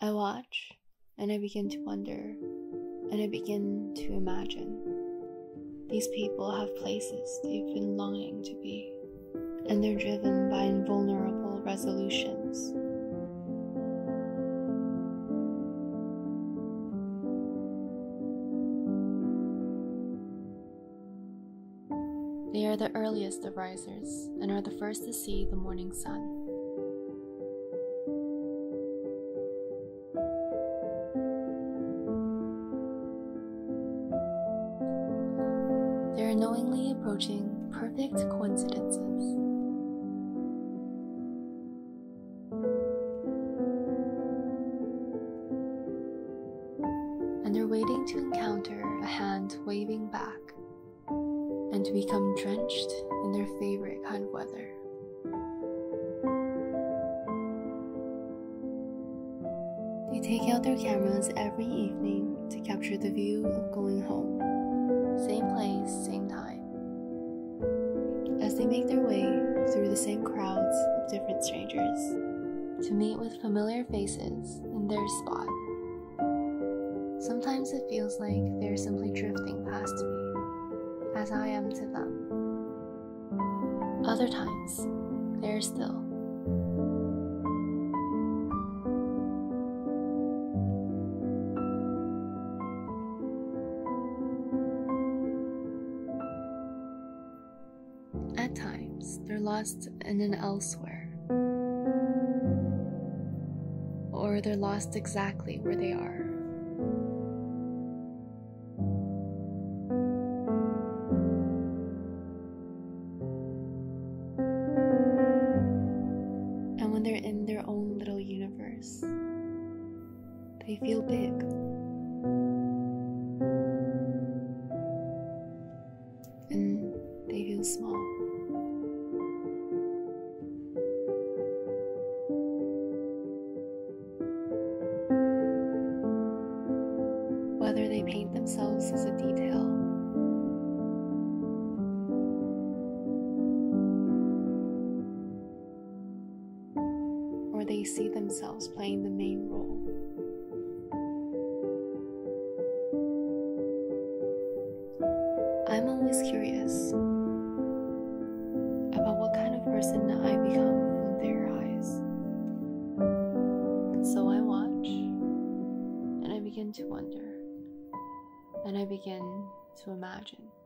I watch, and I begin to wonder, and I begin to imagine. These people have places they've been longing to be, and they're driven by invulnerable resolutions. They are the earliest of risers, and are the first to see the morning sun. They are knowingly approaching perfect coincidences. And they're waiting to encounter a hand waving back, and to become drenched in their favorite kind of weather. They take out their cameras every evening to capture the view of going home. Same place, same time. As they make their way through the same crowds of different strangers to meet with familiar faces in their spot. Sometimes it feels like they're simply drifting past me, as I am to them. Other times, they're still. At times, they're lost in an elsewhere. Or they're lost exactly where they are. And when they're in their own little universe, they feel big. And they feel small. Whether they paint themselves as a detail, or they see themselves playing the main role. I'm always curious about what kind of person I become in their eyes. So I watch, and I begin to wonder, and I begin to imagine.